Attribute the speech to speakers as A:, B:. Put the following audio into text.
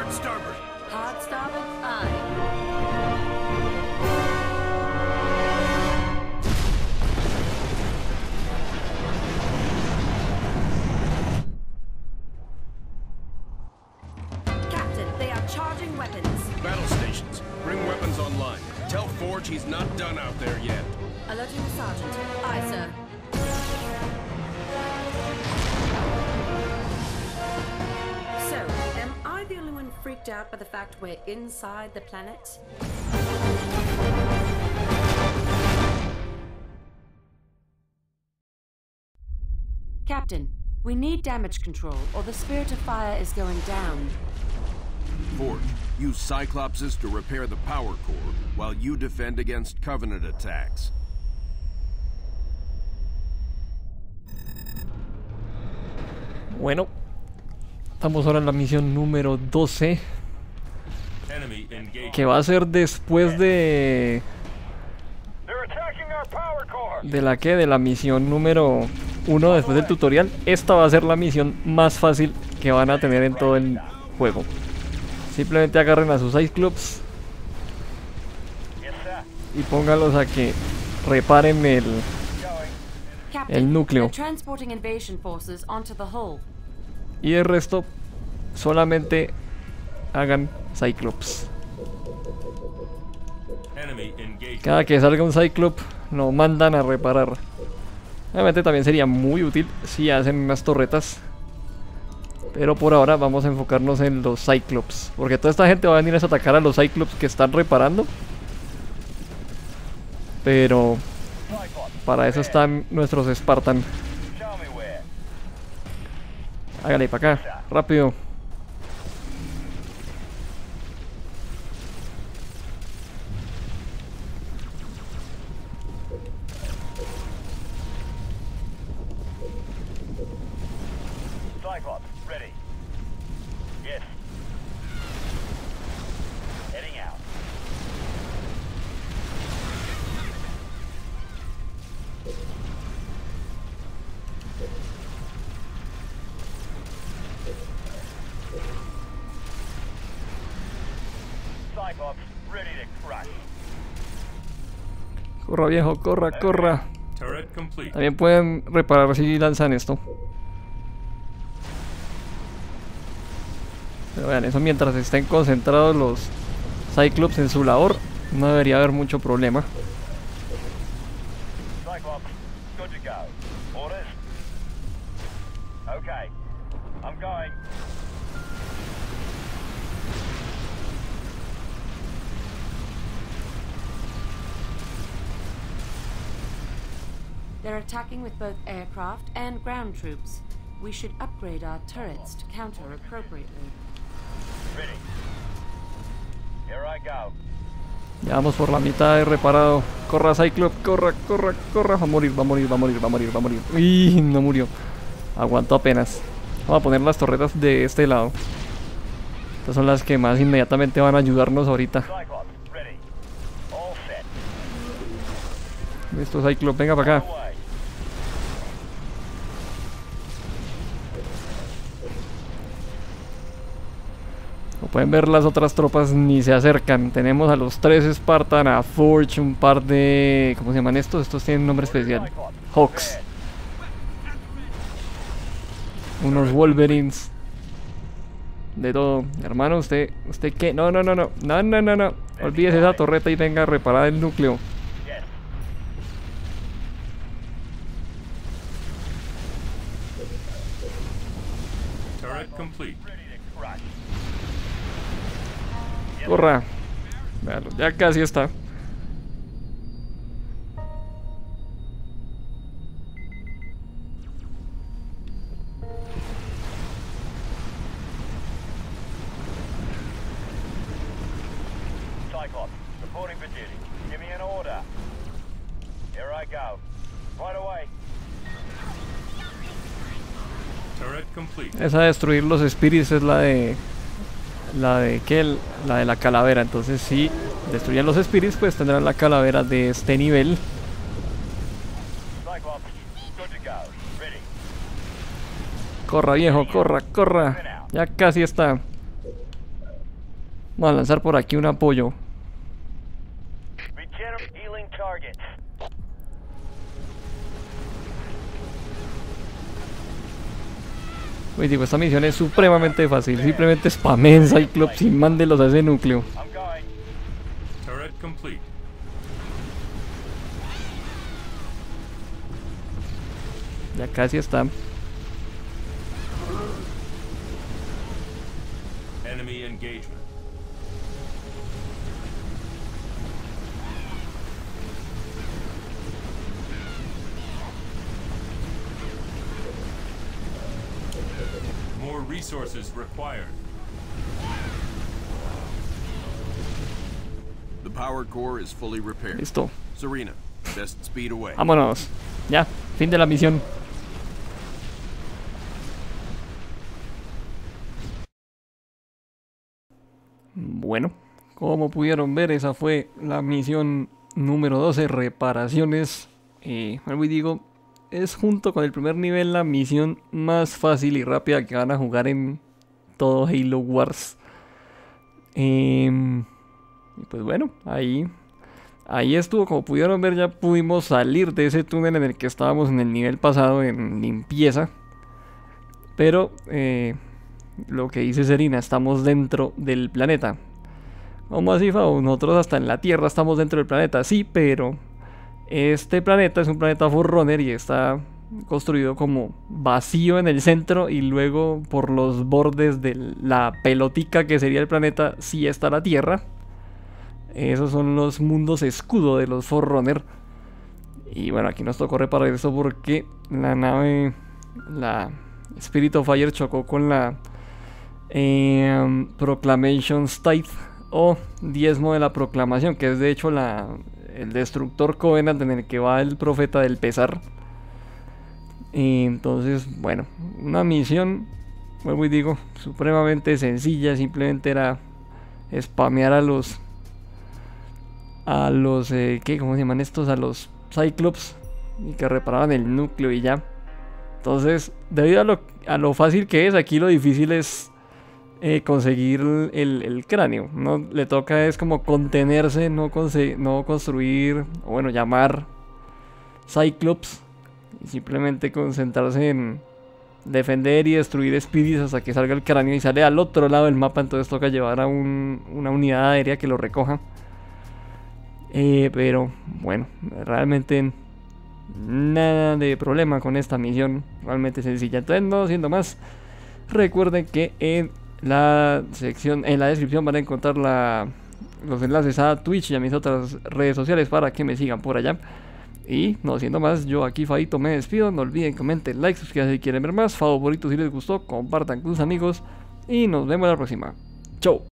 A: Hard starboard.
B: Hard starboard, aye. Captain, they are charging weapons.
A: Battle stations. Bring weapons online. Tell Forge he's not done out there yet.
B: Alerting the sergeant. Aye, sir. So, am I the only one freaked out by the fact we're inside the planet? Captain, we need damage control, or the Spirit of Fire is going down.
A: Forge, use Cyclopses to repair the power core while you defend against Covenant attacks.
C: Bueno, estamos ahora en la misión número 12, que va a ser después de la misión número 1 después del tutorial. Esta va a ser la misión más fácil que van a tener en todo el juego. Simplemente agarren a sus Cyclops y pónganlos a que reparen el núcleo. Y el resto solamente hagan Cyclops. Cada que salga un Cyclops lo mandan a reparar. Obviamente también sería muy útil si hacen unas torretas, pero por ahora vamos a enfocarnos en los Cyclops, porque toda esta gente va a venir a atacar a los Cyclops que están reparando. Pero para eso están nuestros Spartan. Hágale para acá, rápido.
D: Cyclops, ready. Yes. Heading out. Cyclops, ready to crush.
C: Corra, viejo, corra, corra. También pueden reparar si lanzan esto. Pero vean, eso mientras estén concentrados los Cyclops en su labor, no debería haber mucho problema.
D: Cyclops, good to go. Orders? Okay, I'm going.
B: They're attacking with both aircraft and ground troops. We should upgrade our turrets to counter appropriately.
D: Ready. Here I go.
C: Ya vamos por la mitad de reparado. Corra, Cyclops, corra, corra, corra. Va a morir, va a morir, va a morir, va a morir, va a morir. ¡Uy! No murió. Aguantó apenas. Vamos a poner las torretas de este lado. Estas son las que más inmediatamente van a ayudarnos ahorita.
D: Cyclops, ready. All set.
C: Listo, Cyclops, venga para acá.
D: Away.
C: Como pueden ver, las otras tropas ni se acercan. Tenemos a los 3 Spartan, a Forge, un par de... ¿cómo se llaman estos? Estos tienen un nombre especial. Hawks. Unos Wolverines. De todo. Hermano, ¿usted qué? No, no, no, no. No, no, no, no. Olvídese esa torreta y venga a reparar el núcleo.
D: Yes.
E: Turret complete.
D: Ready to crush.
C: Corra. Véalo, ya casi está.
D: Cyclops, reporting for duty. Give me an order. Here I go. Right away.
E: Turret complete.
C: Esa de destruir los spirits es la de... La de la calavera. Entonces si destruyen los spirits, pues tendrán la calavera de este nivel.
D: Cyclops, good to go. Ready.
C: Corra, viejo, corra, corra. Ya casi está. Vamos a lanzar por aquí un apoyo.
D: Healing target.
C: Pues digo, esta misión es supremamente fácil. Simplemente spamen Cyclops y mándelos a ese núcleo.
D: I'm going.
E: Turret complete.
C: Ya casi está.
E: Enemy engagement. More resources required.
A: The power core is fully repaired.
C: Listo.
A: Serena, best speed away.
C: Vámonos. Ya, fin de la misión. Bueno, como pudieron ver, esa fue la misión número 12, reparaciones. Vuelvo y digo, es junto con el primer nivel la misión más fácil y rápida que van a jugar en todo Halo Wars. Y pues bueno, ahí estuvo. Como pudieron ver, ya pudimos salir de ese túnel en el que estábamos en el nivel pasado en limpieza. Pero lo que dice Serena, estamos dentro del planeta. ¿Cómo así, Fabo? Nosotros hasta en la Tierra estamos dentro del planeta. Sí, pero este planeta es un planeta Forerunner y está construido como vacío en el centro, y luego por los bordes de la pelotica que sería el planeta sí está la Tierra. Esos son los mundos escudo de los Forerunner. Y bueno, aquí nos tocó reparar eso porque la nave, la Spirit of Fire, chocó con la Proclamation Scythe, o diezmo de la proclamación, que es de hecho el destructor Covenant en el que va el profeta del pesar. Y entonces, bueno, una misión, vuelvo y digo, supremamente sencilla. Simplemente era spamear a los ¿qué? ¿Cómo se llaman estos? A los Cyclops, y que reparaban el núcleo y ya. Entonces, debido a lo fácil que es, aquí lo difícil es conseguir el cráneo, ¿no? Le toca es como contenerse, no construir, o bueno, llamar Cyclops, y simplemente concentrarse en defender y destruir Spirits hasta que salga el cráneo y sale al otro lado del mapa. Entonces toca llevar a una unidad aérea que lo recoja. Pero bueno, realmente nada de problema con esta misión, realmente sencilla. Entonces, no siendo más, recuerden que en la descripción van a encontrar los enlaces a Twitch y a mis otras redes sociales para que me sigan por allá. Y no siendo más, yo aquí, Fabito, me despido. No olviden, comenten, like, suscríbanse si quieren ver más, favoritos si les gustó, compartan con sus amigos, y nos vemos la próxima. Chau.